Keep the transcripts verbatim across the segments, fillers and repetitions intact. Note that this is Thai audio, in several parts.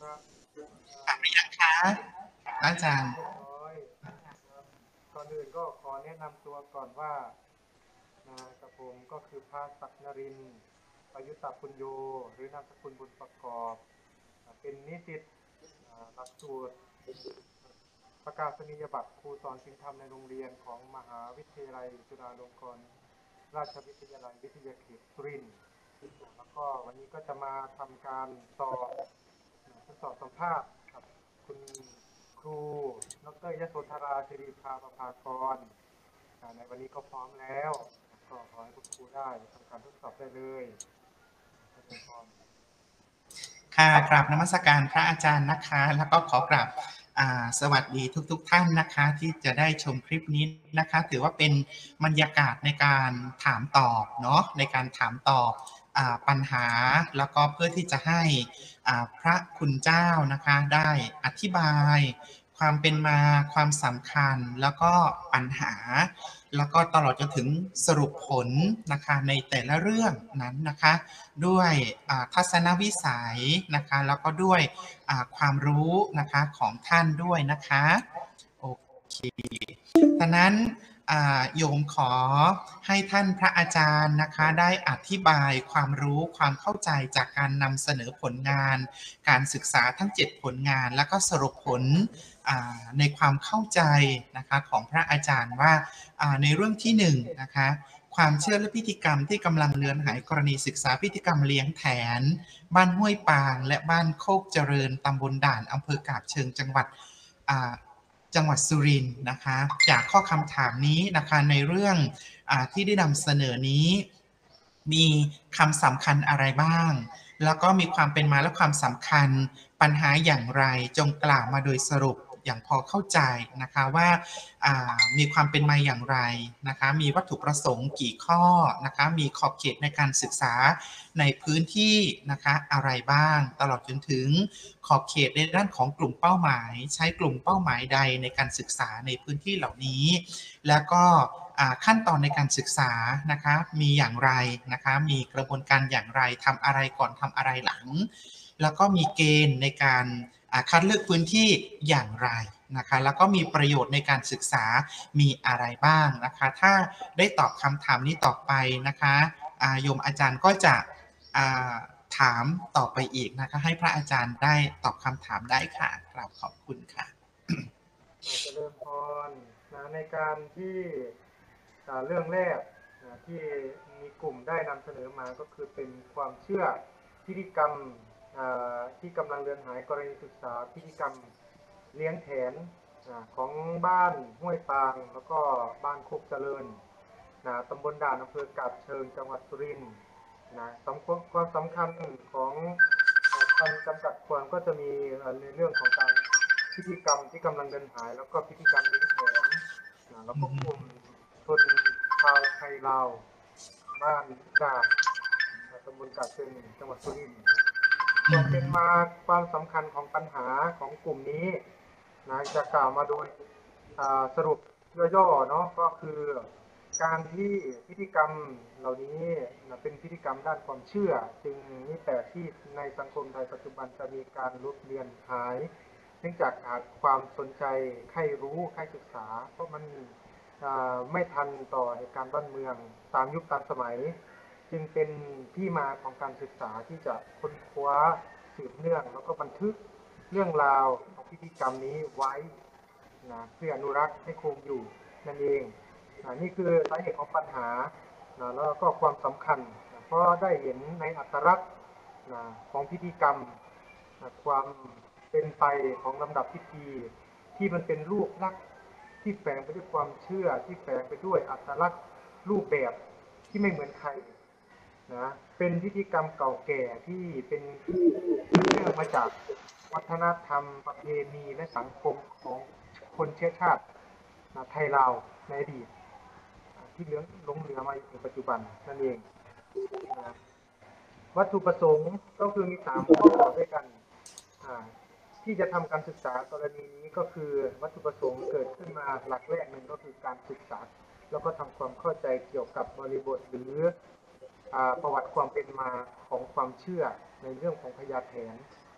ครับถามหรือยังคะอาจารย์เรียบร้อยครับก่อนอื่นก็ขอแนะนำตัวก่อนว่านะกับผมก็คือพระศักดิ์นรินทร์ประยุทธปุญโยหรือนามสกุลบุญประกอบเป็นนิสิตหลักสูตรประกาศนียบัตรครูสอนศิลปธรรมในโรงเรียนของมหาวิทยาลัยจุฬาลงกรณราชวิทยาลัยวิทยาเขตสุรินทร์แล้วก็วันนี้ก็จะมาทำการสอบทดสอบสัมภาษณ์กับคุณครูดรยโสธราศิริภาประภากรในวันนี้ก็พร้อมแล้วก็ขอให้คุณครูได้ทำการทดสอบได้เลยเจริญพรค่ะกราบนมัสการพระอาจารย์นะคะแล้วก็ขอกราบสวัสดีทุกๆ ท่านนะคะที่จะได้ชมคลิปนี้นะคะถือว่าเป็นบรรยากาศในการถามตอบเนาะในการถามตอบปัญหาแล้วก็เพื่อที่จะให้พระคุณเจ้านะคะได้อธิบายความเป็นมาความสำคัญแล้วก็ปัญหาแล้วก็ตลอดจนถึงสรุปผลนะคะในแต่ละเรื่องนั้นนะคะด้วยทัศนวิสัยนะคะแล้วก็ด้วยความรู้นะคะของท่านด้วยนะคะโอเคดังนั้นโยมขอให้ท่านพระอาจารย์นะคะได้อธิบายความรู้ความเข้าใจจากการนำเสนอผลงานการศึกษาทั้งเจ็ดผลงานแล้วก็สรุปผลในความเข้าใจนะคะของพระอาจารย์ว่าในเรื่องที่หนึ่งนะคะความเชื่อและพิธีกรรมที่กำลังเลือนหายกรณีศึกษาพิธีกรรมเลี้ยงแถนบ้านห้วยปางและบ้านโคกเจริญตำบลด่านอำเภอกาบเชิงจังหวัดจังหวัดสุรินทร์นะคะจากข้อคำถามนี้นะคะในเรื่องอที่ได้นำเสนอนี้มีคำสำคัญอะไรบ้างแล้วก็มีความเป็นมาและความสำคัญปัญหาอย่างไรจงกล่าวมาโดยสรุปอย่างพอเข้าใจนะคะว่ามีความเป็นมาอย่างไรนะคะมีวัตถุประสงค์กี่ข้อนะคะมีขอบเขตในการศึกษาในพื้นที่นะคะอะไรบ้างตลอดจนถึงขอบเขตในด้านของกลุ่มเป้าหมายใช้กลุ่มเป้าหมายใดในการศึกษาในพื้นที่เหล่านี้แล้วก็ขั้นตอนในการศึกษานะคะมีอย่างไรนะคะมีกระบวนการอย่างไรทำอะไรก่อนทำอะไรหลังแล้วก็มีเกณฑ์ในการคัดเลือกพื้นที่อย่างไรนะคะแล้วก็มีประโยชน์ในการศึกษามีอะไรบ้างนะคะถ้าได้ตอบคำถามนี้ต่อไปนะคะโยมอาจารย์ก็จะถามต่อไปอีกนะคะให้พระอาจารย์ได้ตอบคำถามได้ค่ะกราบขอบคุณค่ะเจริญพรนะในการที่เรื่องแรกนะที่มีกลุ่มได้นำเสนอมาก็คือเป็นความเชื่อพิธีกรรมที่กำลังเลือนหายกรณีศึกษาพิธีกรรมเลี้ยงแถนของบ้านห้วยปางแล้วก็บ้านโคกเจริญนะตำบลด่านอำเภอกาบเชิงจังหวัดสุรินทร์นะสำคัญความสำคัญของการจำกัดความก็จะมีในเรื่องของการพิธีกรรมที่กำลังเดินหายแล้วก็พิธีกรรมเลี้ยงแถนนะแล้วก็กลุ่มชนชาวไทยลาวบ้านด่านตำบลกาบเชิงจังหวัดสุรินทร์ความเป็นมาความสำคัญของปัญหาของกลุ่มนี้นะจะกล่าวมาโดยสรุปย่อๆเนาะก็คือการที่พิธีกรรมเหล่านี้เป็นพิธีกรรมด้านความเชื่อจึงมีแต่ที่ในสังคมไทยปัจจุบันจะมีการลดเลือนหายเนื่องจากขาดความสนใจใครรู้ใครศึกษาเพราะมันไม่ทันต่อเหตุการณ์บ้านเมืองตามยุคตามสมัยจึงเป็นที่มาของการศึกษาที่จะค้นคว้าสืบเนื่องแล้วก็บันทึกเรื่องราวของพิธีกรรมนี้ไว้นะเพื่ออนุรักษ์ให้คงอยู่นั่นเองนะนี่คือสาเหตุของปัญหานะแล้วก็ความสำคัญนะเพราะได้เห็นในอัตลักษณ์นะของพิธีกรรมนะความเป็นไปของลำดับพิธีที่มันเป็นรูปลักษณ์ที่แฝงไปด้วยความเชื่อที่แฝงไปด้วยอัตลักษณ์รูปแบบที่ไม่เหมือนใครนะเป็นพิธีกรรมเก่าแก่ที่เป็นเรื่องมาจากวัฒนธรรมประเพณีและสังคมของคนเชื้อชาติไทยลาวในอดีตที่เลื้องลงเหลือมาถึงปัจจุบันนั่นเองนะวัตถุประสงค์ก็คือมีสามข้อด้วยกันที่จะทำการศึกษากรณีนี้ก็คือวัตถุประสงค์เกิดขึ้นมาหลักแรกหนึ่งก็คือการศึกษาแล้วก็ทำความเข้าใจเกี่ยวกับบริบทหรือประวัติความเป็นมาของความเชื่อในเรื่องของพญาแถน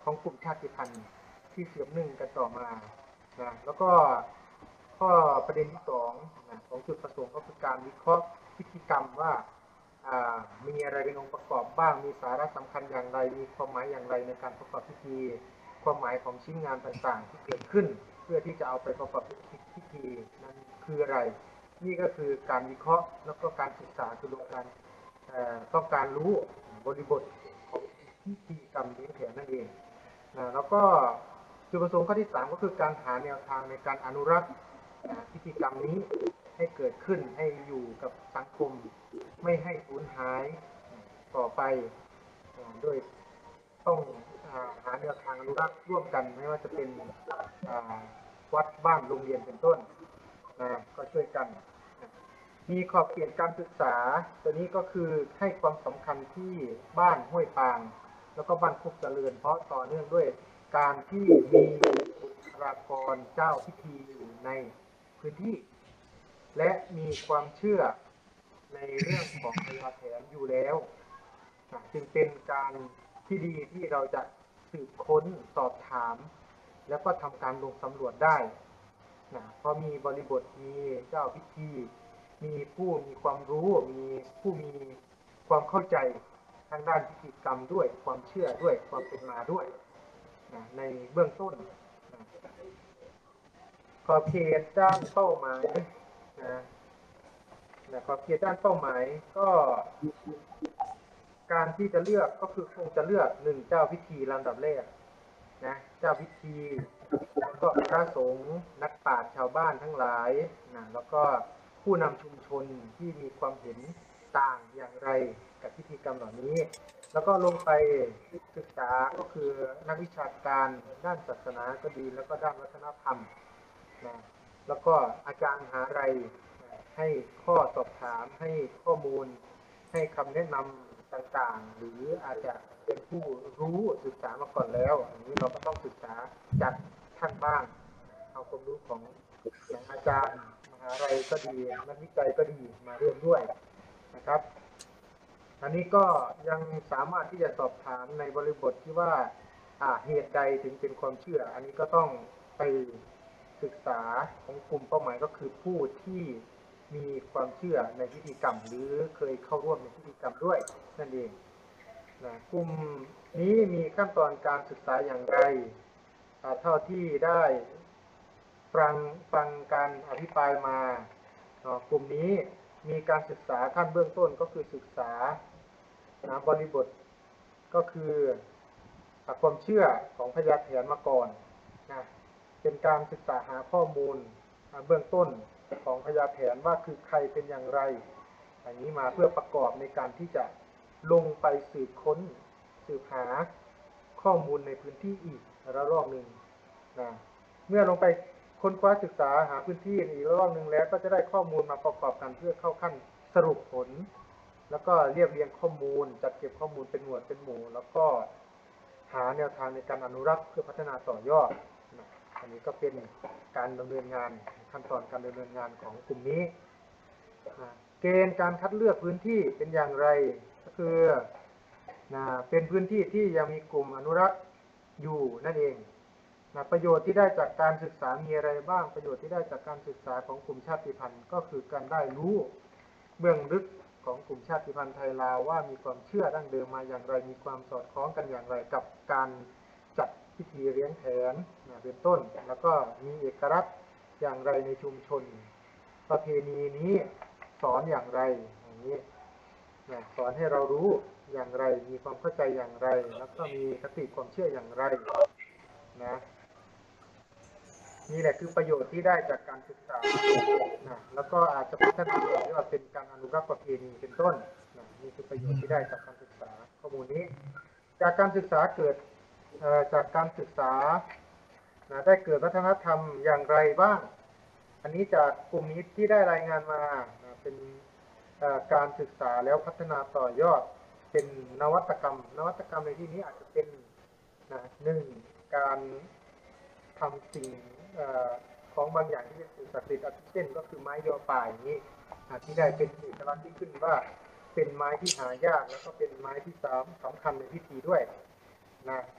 ของกลุ่มชาติพันธุ์ที่เสื่อมหนึ่งกันต่อมานะแล้วก็ข้อประเด็นที่สองนะของจุดประสงค์ก็คือการวิเคราะห์พิธีกรรมว่ามีอะไรเป็นองค์ประกอบบ้างมีสาระสำคัญอย่างไรมีความหมายอย่างไรในการประกอบพิธีความหมายของชิ้นงานต่างๆที่เกิดขึ้นเพื่อที่จะเอาไปประกอบพิธีนั้นคืออะไรนี่ก็คือการวิเคราะห์แล้วก็การศึกษาคือการต้องการรู้บริบทของพิธีกรรมเลี้ยงแขกนั่นเองนะแล้วก็จุดประสงค์ข้อที่สามก็คือการหาแนวทางในการอนุรักษ์พิธีกรรมนี้ให้เกิดขึ้นให้อยู่กับสังคมไม่ให้สูญหายต่อไปโดยต้องหาแนวทางอนุรักษ์ร่วมกันไม่ว่าจะเป็นวัดบ้านโรงเรียนเป็นต้นนะก็ช่วยกันมีขอบเขตการศึกษาตัวนี้ก็คือให้ความสำคัญที่บ้านห้วยปางแล้วก็บ้านคุกเจริญเพราะต่อเนื่องด้วยการที่มีบุคลากรเจ้าพิธีอยู่ในพื้นที่และมีความเชื่อในเรื่องของพญาแถนอยู่แล้วจึงเป็นการที่ดีที่เราจะสืบค้นสอบถามแล้วก็ทำการลงสำรวจได้นะเพราะมีบริบทมีเจ้าพิธีมีผู้มีความรู้มีผู้มีความเข้าใจทางด้านพิธีกรรมด้วยความเชื่อด้วยความเป็นมาด้วยนะในเบื้องต้นนะขอบเขตด้านเป้าหมายนะนะขอบเขตด้านเป้าหมายก็การที่จะเลือกก็คือคงจะเลือกหนึ่งเจ้าพิธีลำดับแรกนะเจ้าพิธีแล้วก็พระสงฆ์นักปราชญ์ชาวบ้านทั้งหลายนะแล้วก็ผู้นำชุมชนที่มีความเห็นต่างอย่างไรกับพิธีกรรมเหล่านี้แล้วก็ลงไปศึกษาก็คือนักวิชาการด้านศาสนาก็ดีแล้วก็ด้านวัฒนธรรมนะแล้วก็อาจารย์หาไรให้ข้อสอบถามให้ข้อมูลให้คำแนะนำต่างๆหรืออาจจะเป็นผู้รู้ศึกษามาก่อนแล้วอันนี้เราก็ต้องศึกษาจากท่านบ้างเอาความรู้ของอาจารย์มหาลัยก็ดีนักวิจัยก็ดีมาร่วมด้วยนะครับอันนี้ก็ยังสามารถที่จะสอบถามในบริบทที่ว่าเหตุใดถึงเป็นความเชื่ออันนี้ก็ต้องไปศึกษาของกลุ่มเป้าหมายก็คือผู้ที่มีความเชื่อในพิธีกรรมหรือเคยเข้าร่วมในพิธีกรรมด้วยนั่นเองนะกลุ่มนี้มีขั้นตอนการศึกษาอย่างไรเท่าที่ได้ฟังฟังการอภิปรายมากลุ่มนี้มีการศึกษาขั้นเบื้องต้นก็คือศึกษานะบริบทก็คือความเชื่อของพญาแถนมาก่อนนะเป็นการศึกษาหาข้อมูลเบื้องต้นของพญาแถนว่าคือใครเป็นอย่างไรอย่างนี้มาเพื่อประกอบในการที่จะลงไปสืบค้นสืบหาข้อมูลในพื้นที่อีกระลอกหนึ่งนะเมื่อลงไปค้นคว้าศึกษาหาพื้นที่อีกระลอกหนึ่งแล้วก็จะได้ข้อมูลมาประกอบกันเพื่อเข้าขั้นสรุปผลแล้วก็เรียบเรียงข้อมูลจัดเก็บข้อมูลเป็นหมวดเป็นหมู่แล้วก็หาแนวทางในการอนุรักษ์เพื่อพัฒนาต่อยอดนะอันนี้ก็เป็นการดำเนินงานขั้นตอนการดำเนินงานของกลุ่มนี้นะเกณฑ์การคัดเลือกพื้นที่เป็นอย่างไรก็คือนะเป็นพื้นที่ที่ยังมีกลุ่มอนุรักษ์อยู่นั่นเองนะประโยชน์ที่ได้จากการศึกษามีอะไรบ้างประโยชน์ที่ได้จากการศึกษาของกลุ่มชาติพันธุ์ก็คือการได้รู้เบื้องลึกของกลุ่มชาติพันธุ์ไทยลาวว่ามีความเชื่อดั้งเดิมมาอย่างไรมีความสอดคล้องกันอย่างไรกับการจัดพิธีเลี้ยงแถนนะเป็นต้นแล้วก็มีเอกลักษณ์อย่างไรในชุมชนประเพณีนี้สอนอย่างไรอย่างนี้นะสอนให้เรารู้อย่างไรมีความเข้าใจอย่างไรแล้วก็มีคติความเชื่ออย่างไรนะนี่แหละคือประโยชน์ที่ได้จากการศึกษานะแล้วก็อาจจะพัฒนาต่อยอดเป็นการอนุรักษ์ประเพณีเป็นต้นนะนี่คือประโยชน์ที่ได้จากการศึกษาข้อมูลนี้จากการศึกษาเกิดจากการศึกษานะได้เกิดวัฒนธรรมอย่างไรบ้างอันนี้จากกลุ่มนี้ที่ได้รายงานมานะเป็นการศึกษาแล้วพัฒนาต่อยอดเป็นนวัตกรรมนวัตกรรมในที่นี้อาจจะเป็นนะหนึ่งการทำสิ่งของบางอย่างที่เป็นศักดิ์สิทธิ์เช่นก็คือไม้ยอป่าอย่างนี้ที่ได้เป็นเอกลักษณ์ที่ขึ้นว่าเป็นไม้ที่หายากแล้วก็เป็นไม้ที่สำคัญในพิธีด้วยนะ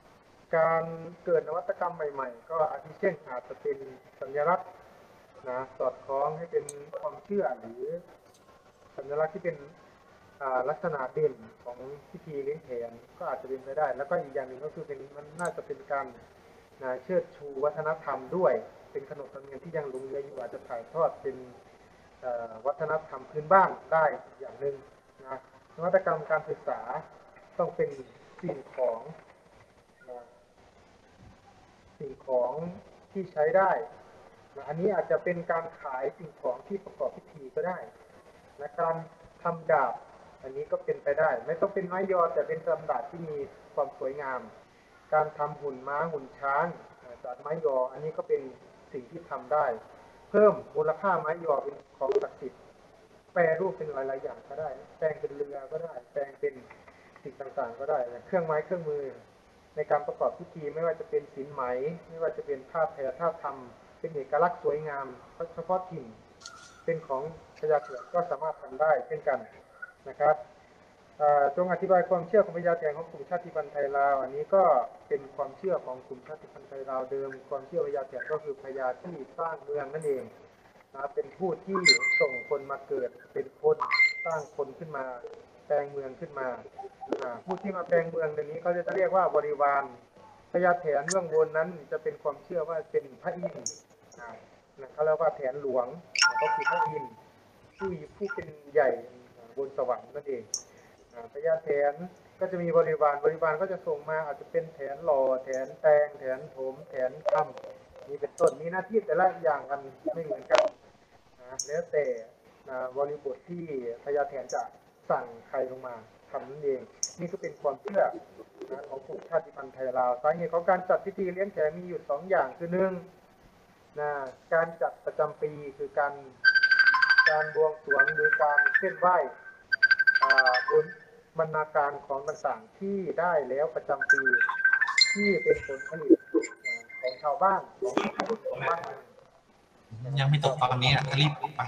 การเกิดนวัตกรรมใหม่ๆก็อาทิเช่นอาจจะเป็นสัญลักษณ์นะสอดคล้องให้เป็นความเชื่อหรือสัญลักษณ์ที่เป็นลักษณะเด่นของพิธีเลี้ยงแขนก็อาจจะเป็นไปได้แล้วก็อีกอย่างหนึ่งก็คือเป็นมันน่าจะเป็นการนะเชิดชูวัฒนธรรมด้วยเป็นขนบธรรมเนียมที่ยังหลงเหลืออยู่อาจจะถ่ายทอดเป็นวัฒนธรรมพื้นบ้านได้อย่างหนึ่งนะนวัตกรรมการศึกษาต้องเป็นสิ่งของนะสิ่งของที่ใช้ได้นะอันนี้อาจจะเป็นการขายสิ่งของที่ประกอบพิธีก็ได้นะการทำดาบอันนี้ก็เป็นไปได้ไม่ต้องเป็นไม้ยอแต่เป็นลำดาบที่มีความสวยงามการทำหุ่นม้าหุ่นช้างจากไม้ยออันนี้ก็เป็นสิ่งที่ทำได้เพิ่มมูลค่าไม้ยอเป็นของศักดิ์สิทธิ์แปรรูปเป็นหลายๆอย่างก็ได้แปลงเป็นเรือก็ได้แปลงเป็นสิ่งต่างๆก็ได้เครื่องไม้เครื่องมือในการประกอบพิธีไม่ว่าจะเป็นศิลป์ไหมไม่ว่าจะเป็นผ้าแพรผ้าทำเป็นเอกลักษณ์สวยงามเฉพาะถิ่นเป็นของพญาเถนก็สามารถทำได้เช่นกันนะครับจงอธิบายความเชื่อของพญาแถนของกลุ่มชาติพันธุ์ไทยลาวอันนี้ก็เป็นความเชื่อของกลุ่มชาติพันธุ์ไทยลาวเดิมความเชื่อพญาแถนก็คือพญาที่สร้างเมืองนั่นเองนะเป็นผู้ที่ส่งคนมาเกิดเป็นคนสร้างคนขึ้นมาแปลงเมืองขึ้นมาผู้ที่มาแปลงเมืองตรงนี้เขาจะเรียกว่าบริวารพญาแถนเบื้องบนนั้นจะเป็นความเชื่อว่าเป็นพระอินทร์เขาเรียกว่าแถนหลวงก็คือพระอินทร์ผู้ผู้เป็นใหญ่บนสวรรค์นั่นเองพญาแถนก็จะมีบริวารบริวารก็จะส่งมาอาจจะเป็นแถนหล่อแถนแตงแถนโถมแถนคำนี่เป็นต้นมีหน้าที่แต่ละอย่างกันไม่เหมือนกันนะแล้วแต่บริบทที่พญาแถนจะสั่งใครลงมาทำนั่นเองนี่ก็เป็นความเชื่อนะของกลุ่มชาติพันธุ์ไทยลาวสาเหตุของการจัดพิธีเลี้ยงแขกมีอยู่สองอย่างคือหนึ่งนะการจัดประจำปีคือการการบวงสรวงหรือการเส้นไหว้บนบรรณาการของต่างๆที่ได้แล้วประจำปีที่เป็นผลผลิตของชาวบ้านของคนของบ้านยังไม่ตกตอนนี้อ่ะรีบไป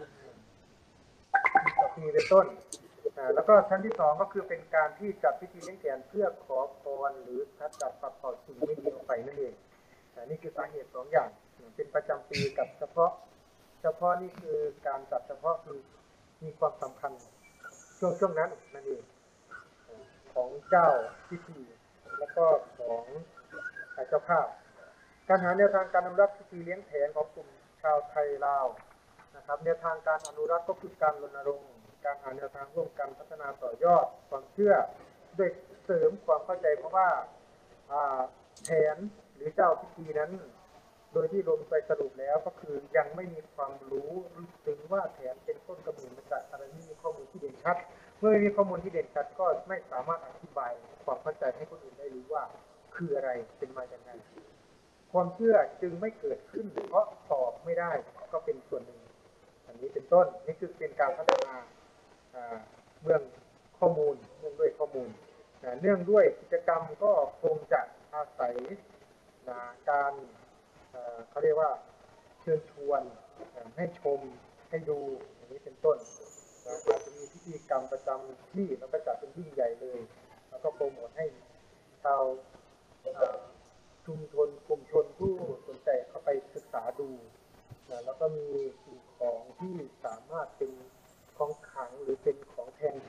ต่อปีเป็นต้นแล้วก็ชั้นที่สองก็คือเป็นการที่จัดพิธีเลี้ยงแขกเพื่อขอพรหรือทัดจัดปัดเป่าสิ่งไม่ดีออกไปนั่นเองนี่คือสาเหตุสองอย่างเป็นประจำปีกับเฉพาะเฉพาะนี่คือการจัดเฉพาะคือมีความสำคัญช่วงช่วงนั้นนั่นเองของเจ้าพิธีแล้วก็ของเจ้าภาพการหาแนวทางการอนุรักษ์พิธีเลี้ยงแขกของกลุ่มชาวไทยลาวนะครับแนวทางการอนุรักษ์ก็คือการรณรงค์การหาแนวทางร่วมกันพัฒนาต่อยอดความเชื่อด้วยเสริมความเข้าใจเพราะว่าแผนหรือเจ้าพิธีนั้นโดยที่ลงไปสรุปแล้วก็คือยังไม่มีความรู้ถึงว่าแผนเป็นต้นกำเนิดมาจากอะไรไม่มีข้อมูลที่เด่นชัดเมื่อไม่มีข้อมูลที่เด่นชัดก็ไม่สามารถอธิบายความเข้าใจให้คนอื่นได้รู้ว่าคืออะไรเป็นมาอย่างไรความเชื่อจึงไม่เกิดขึ้นเพราะตอบไม่ได้ก็เป็นส่วนหนึ่งอันนี้เป็นต้นนี่คือเป็นการพัฒนาเรื่องข้อมูลเนื่องด้วยข้อมูลเนื่องด้วยกิจกรรมก็คงจะอาศัยการเขาเรียกว่าเชิญชวนให้ชมให้ดูอย่างนี้เป็นต้นอาจจะมีพิธีกรรมประจำที่แล้วก็จัดเป็นยิ่งใหญ่เลยแล้วก็โปรโมทให้ชาวชุมชนกลุ่มชนผู้สนใจเข้าไปศึกษาดูแล้วก็มีสิ่งของที่สามารถเป็นของขลังหรือเป็นของแทนใจ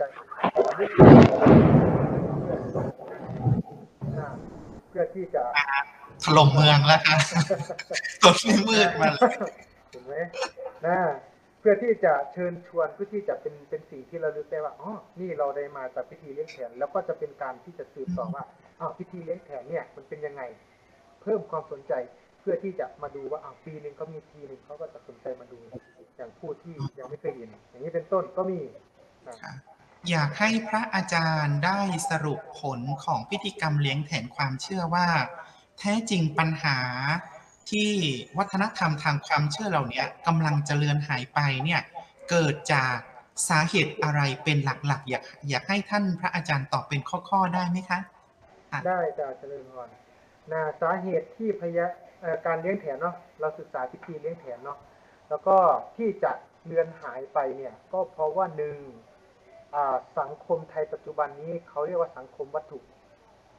เพื่อที่จะถล่มเมืองแล้วครับตกที่มืดมาเลยเห็นไหมนะเพื่อที่จะเชิญชวนเพื่อที่จะเป็นเป็นสิ่งที่เรารู้ได้ว่าอ๋อนี่เราได้มาจากพิธีเลี้ยงแขกแล้วก็จะเป็นการที่จะสืบต่อว่าอ้าวพิธีเลี้ยงแขกเนี่ยมันเป็นยังไงเพิ่มความสนใจเพื่อที่จะมาดูว่าอ้าวปีนึงเขามีทีนึงเขาก็จะสนใจมาดูอย่างผู้ที่ยังไม่เคยเห็นอย่างนี้เป็นต้นก็มีอยากให้พระอาจารย์ได้สรุปผลของพิธีกรรมเลี้ยงแทนความเชื่อว่าแท้จริงปัญหาที่วัฒนธรรมทางความเชื่อเหล่านี้กำลังจะเลือนหายไปเนี่ยเกิดจากสาเหตุอะไรเป็นหลักๆอยากอยากให้ท่านพระอาจารย์ตอบเป็นข้อๆได้ไหมคะได้จ้ะเจริญพรนะสาเหตุที่พยาการเลี้ยงแถนเนาะเราศึกษาพิธีเลี้ยงแถนเนาะแล้วก็ที่จะเลือนหายไปเนี่ยก็เพราะว่าหนึ่งสังคมไทยปัจจุบันนี้เขาเรียกว่าสังคมวัตถุ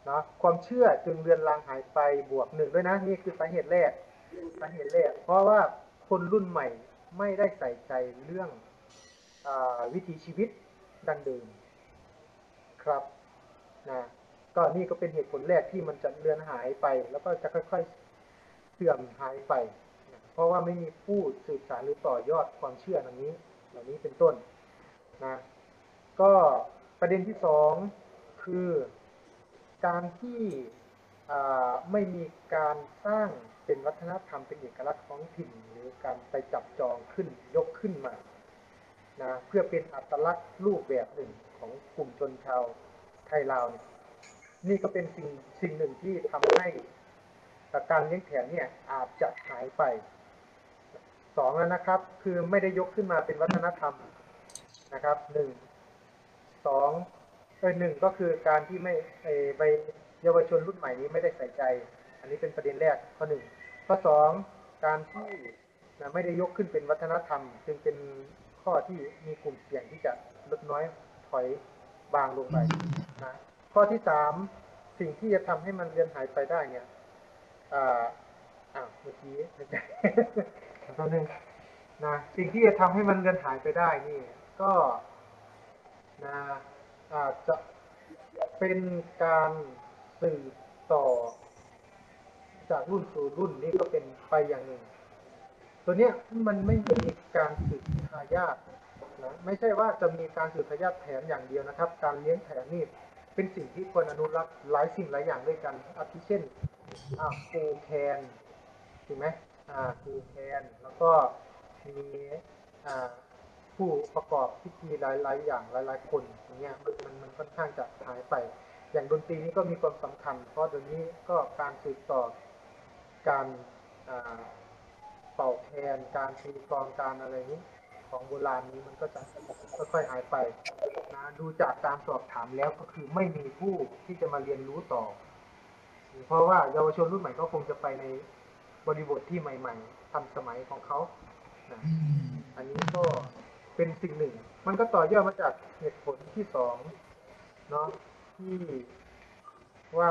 เนาะความเชื่อจึงเลือนลางหายไปบวกหนึ่งด้วยนะนี่คือสาเหตุแรกสาเหตุแรกเพราะว่าคนรุ่นใหม่ไม่ได้ใส่ใจเรื่องอาวิถีชีวิตดั้งเดิมครับนะก็นี่ก็เป็นเหตุผลแรกที่มันจะเลือนหายไปแล้วก็จะค่อยๆเสื่อมหายไปนะเพราะว่าไม่มีผู้สืบสานหรือต่อยอดความเชื่อเหล่านี้เหล่านี้เป็นต้นนะก็ประเด็นที่สองคือการที่ไม่มีการสร้างเป็นวัฒนธรรมเป็นเอกลักษณ์ท้องถิ่นหรือการไปจับจองขึ้นยกขึ้นมานะเพื่อเป็นอัตลักษณ์รูปแบบหนึ่งของกลุ่มชนชาวไทยลาวเนี่ยนี่ก็เป็นสิ่งสิ่งหนึ่งที่ทำให้การเลี้ยงแขกเนี่ยอาจจะหายไปสองแล้วนะครับคือไม่ได้ยกขึ้นมาเป็นวัฒนธรรมนะครับหนึ่งสองเออหนึ่งก็คือการที่ไม่ไปเยาวชนรุ่นใหม่นี้ไม่ได้ใส่ใจอันนี้เป็นประเด็นแรกข้อหนึ่งข้อสองการที่ไม่ได้ยกขึ้นเป็นวัฒนธรรมจึงเป็นข้อที่มีกลุ่มเสี่ยงที่จะลดน้อยถอยบางลงไปนะข้อที่สามสิ่งที่จะทำให้มันเลือนหายไปได้เนี่ยอ่าอ้าวเมื่อกี้ตัวหนึ่งนะสิ่งที่จะทำให้มันเลือนหายไปได้นี่ก็นะอาจจะเป็นการสื่อต่อจากรุ่นสู่รุ่นนี่ก็เป็นไปอย่างหนึ่งตัวเนี้ยมันไม่มีการสืบทายาทนะไม่ใช่ว่าจะมีการสืบทายาทแถมอย่างเดียวนะครับการเลี้ยงแถมนี่เป็นสิ่งที่ควรอนุรักษ์หลายสิ่งหลายอย่างด้วยกันอาทิเช่นอ่าปูแคนถูกไหมอ่าปูแคนแล้วก็มีอ่าผู้ประกอบพิธีหลายๆอย่างหลายๆคนอย่างเงี้ยมันมันค่อนข้างจะหายไปอย่างดนตรีนี้ก็มีความสำคัญเพราะเดี๋ยวนี้ก็การสืบต่อการเป่าแคนการตีกลองการอะไรนี้ของโบราณนี้มันก็จะค่อยๆหายไปนะดูจากการสอบถามแล้วก็คือไม่มีผู้ที่จะมาเรียนรู้ต่อเพราะว่าเยาวชนรุ่นใหม่ก็คงจะไปในบริบทที่ใหม่ๆทันสมัยของเขานะอันนี้ก็เป็นสิ่งหนึ่งมันก็ต่อยอดมาจากเหตุผลที่สองเนาะที่ว่า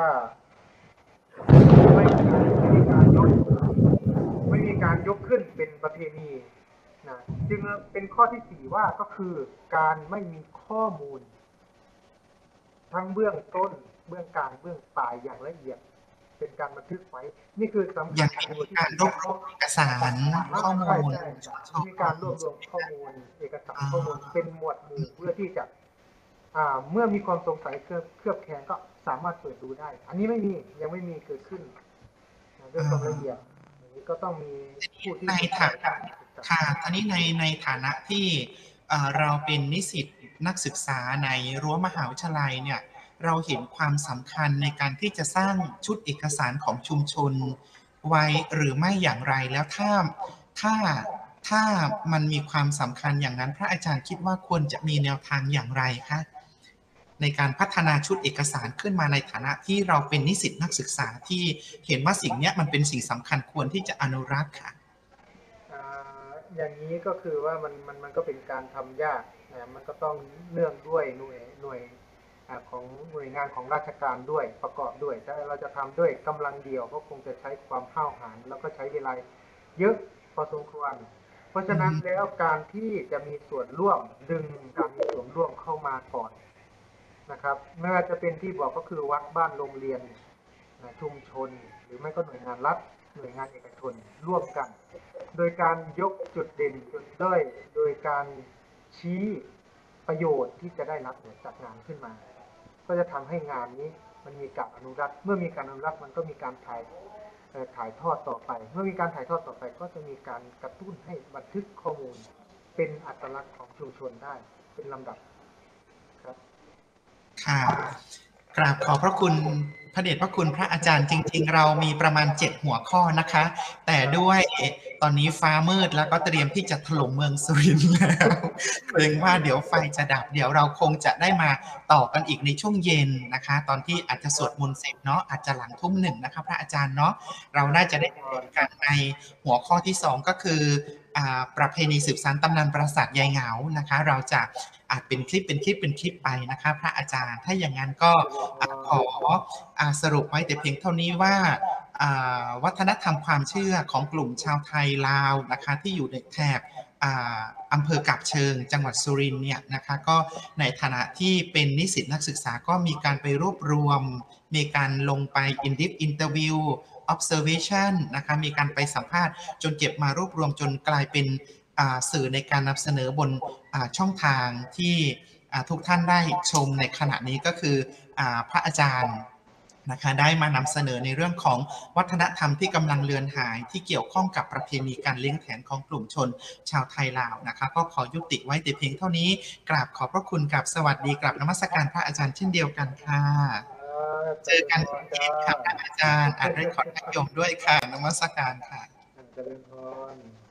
ไม่มีการยกไม่มีการยกขึ้นเป็นประเพณีนะจึงเป็นข้อที่สี่ว่าก็คือการไม่มีข้อมูลทั้งเบื้องต้นเบื้องกลางเบื้องปลายอย่างละเอียดเป็นการบันทึกไว้นี่คือสำคัญการรวบรวมเอกสารข้อมูลมีการรวบรวมข้อมูลเอกสารข้อมูลเป็นหมวดหมู่เพื่อที่จะเมื่อมีความสงสัยเคลือบแคลงก็สามารถเปิดดูได้อันนี้ไม่มียังไม่มีเกิดขึ้นเรื่องความละเอียดอย่างนี้ก็ต้องมีผู้ที่ในฐานะค่ะตอนนี้ในในฐานะที่เราเป็นนิสิตนักศึกษาในรั้วมหาวิทยาลัยเนี่ยเราเห็นความสำคัญในการที่จะสร้างชุดเอกสารของชุมชนไว้หรือไม่อย่างไรแล้วถ้าถ้าถ้ามันมีความสำคัญอย่างนั้นพระอาจารย์คิดว่าควรจะมีแนวทางอย่างไรคะในการพัฒนาชุดเอกสารขึ้นมาในฐานะที่เราเป็นนิสิตนักศึกษาที่เห็นว่าสิ่งนี้มันเป็นสิ่งสำคัญควรที่จะอนุรักษ์ค่ะอย่างนี้ก็คือว่ามันมันมันก็เป็นการทำยากนะมันก็ต้องเนื่องด้วยหน่วยหน่วยของหน่วยงานของราชการด้วยประกอบด้วยถ้าเราจะทำด้วยกำลังเดียวก็คงจะใช้ความห้าวหาญแล้วก็ใช้เวลาเยอะพอสมควรเพราะฉะนั้นแล้วการที่จะมีส่วนร่วมดึงการมีส่วนร่วมเข้ามาก่อนนะครับไม่ว่าจะเป็นที่บอกก็คือวัดบ้านโรงเรียนชุมชนหรือไม่ก็หน่วยงานรัฐหน่วยงานเอกชนร่วมกันโดยการยกจุดเด่นจุดด้อยโดยการชี้ประโยชน์ที่จะได้รับจากงานขึ้นมาก็จะทำให้งานนี้มันมีการอนุรักษ์เมื่อมีการอนุรักษ์มันก็มีการถ่ายถ่ายทอดต่อไปเมื่อมีการถ่ายทอดต่อไปก็จะมีการกระตุ้นให้บันทึกข้อมูลเป็นอัตลักษณ์ของชุมชนได้เป็นลำดับครับค่ะกราบขอบพระคุณพระเดชพระคุณพระอาจารย์จริงๆเรามีประมาณเจ็ดหัวข้อนะคะแต่ด้วยตอนนี้ฟ้ามืดแล้วก็เตรียมที่จะถล่มเมืองสุรินทร์แล้วเกรงว่าเดี๋ยวไฟจะดับเดี๋ยวเราคงจะได้มาต่อกันอีกในช่วงเย็นนะคะ ตอนที่อาจจะสวดมนต์เสร็จเนาะอาจจะหลังทุ่มหนึ่งนะคะพระอาจารย์เนาะเราน่าจะได้พบกันในหัวข้อที่สองก็คืออ่าประเพณีสืบสานตำนานปราสาทยายเหงานะคะเราจะอาจเป็นคลิปเป็นคลิปเป็นคลิปไปนะคะพระอาจารย์ถ้าอย่างนั้นก็ขอสรุปไว้แต่เพียงเท่านี้ว่าวัฒนธรรมความเชื่อของกลุ่มชาวไทยลาวนะคะที่อยู่ในแถบอำเภอกาบเชิงจังหวัดสุรินทร์เนี่ยนะคะก็ในฐานะที่เป็นนิสิตนักศึกษาก็มีการไปรวบรวมมีการลงไป in deep interview observation นะคะมีการไปสัมภาษณ์จนเก็บมารวบรวมจนกลายเป็นสื่อในการนำเสนอบนช่องทางที่ทุกท่านได้ชมในขณะนี้ก็คือพระอาจารย์นะคะได้มานำเสนอในเรื่องของวัฒนธรรมที่กำลังเลือนหายที่เกี่ยวข้องกับประเพณีการเลี้ยงแขนของกลุ่มชนชาวไทยลาวนะคะก็ขอยุติไว้แต่เพียงเท่านี้กราบขอบพระคุณกับสวัสดีกราบนมัสการพระอาจารย์เช่นเดียวกันค่ะเจอกันที่เทศค่ะพระอาจารย์อาจได้ขอนักยมด้วยค่ะนมัสการค่ะเจริญพร